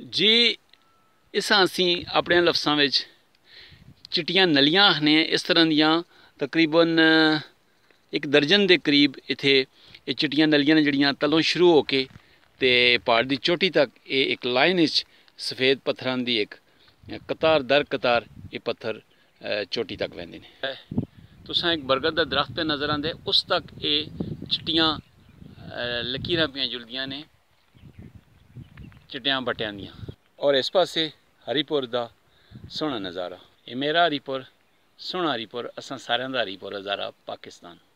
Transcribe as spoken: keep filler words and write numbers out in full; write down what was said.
जी इसा असी अपने लफ्सां विच चिट्टियां नलियां आखने इस तरह दियां तकरीबन एक दर्जन के करीब इत्थे ये चिट्टियां नलियां ने जिहड़ियां तलों शुरू हो के ते पहाड़ की चोटी तक ये एक लाइन विच सफेद पत्थरां दी एक कतार दर कतार ये पत्थर चोटी तक वहंदे ने। तुसां एक बरगद दा दरख्त पे नज़र आंदे उस तक ये चिट्टियां लकीरां पियां जुलदियां ने चिट्टियां बट्टियां दियां। और इस पासे हरीपुर दा सोहना नज़ारा। ये मेरा हरीपुर सोहना हरीपुर असां सारेयां दा हरीपुर हज़ारा पाकिस्तान।